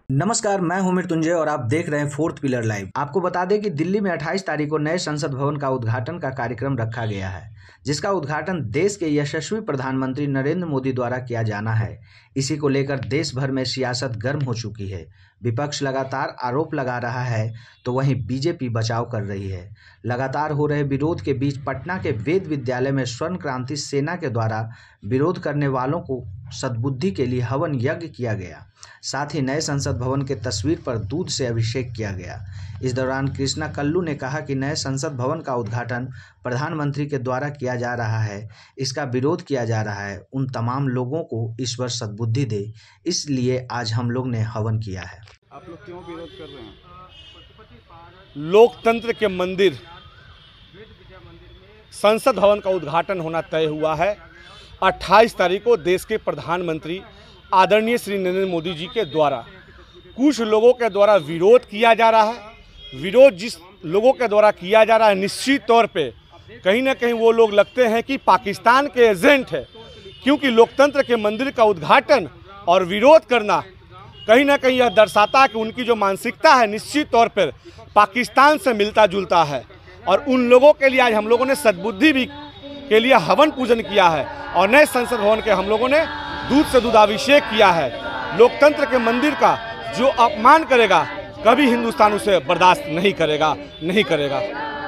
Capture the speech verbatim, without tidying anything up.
नमस्कार, मैं हूं मृत्युंजय और आप देख रहे हैं फोर्थ पिलर लाइव। आपको बता दें कि दिल्ली में अट्ठाईस तारीख को नए संसद भवन का उद्घाटन का कार्यक्रम रखा गया है, जिसका उद्घाटन देश के यशस्वी प्रधानमंत्री नरेंद्र मोदी द्वारा किया जाना है। इसी को लेकर देश भर में सियासत गर्म हो चुकी है। विपक्ष लगातार आरोप लगा रहा है तो वहीं बीजेपी बचाव कर रही है। लगातार हो रहे विरोध के बीच पटना के वेद विद्यालय में स्वर्ण क्रांति सेना के द्वारा विरोध करने वालों को सद्बुद्धि के लिए हवन यज्ञ किया गया। साथ ही नए संसद भवन के तस्वीर पर दूध से अभिषेक किया गया। इस दौरान कृष्णा कल्लू ने कहा कि नए संसद भवन का उद्घाटन प्रधानमंत्री के द्वारा किया जा रहा है, इसका विरोध किया जा रहा है। उन तमाम लोगों को ईश्वर सद्बुद्धि दे, इसलिए आज हम लोग ने हवन किया है। आप लोग क्यों विरोध कर रहे हैं? लोकतंत्र के मंदिर संसद भवन का उद्घाटन होना तय हुआ है। अट्ठाईस तारीख को देश के प्रधानमंत्री आदरणीय श्री नरेंद्र मोदी जी के द्वारा कुछ लोगों के द्वारा विरोध किया जा रहा है। विरोध जिस लोगों के द्वारा किया जा रहा है, निश्चित तौर पे कहीं ना कहीं वो लोग लगते हैं कि पाकिस्तान के एजेंट है, क्योंकि लोकतंत्र के मंदिर का उद्घाटन और विरोध करना कहीं ना कहीं यह दर्शाता है कि उनकी जो मानसिकता है निश्चित तौर पर पाकिस्तान से मिलता जुलता है। और उन लोगों के लिए आज हम लोगों ने सद्बुद्धि भी के लिए हवन पूजन किया है और नए संसद भवन के हम लोगों ने दूध से दूधाभिषेक किया है। लोकतंत्र के मंदिर का जो अपमान करेगा कभी हिंदुस्तान उसे बर्दाश्त नहीं करेगा नहीं करेगा।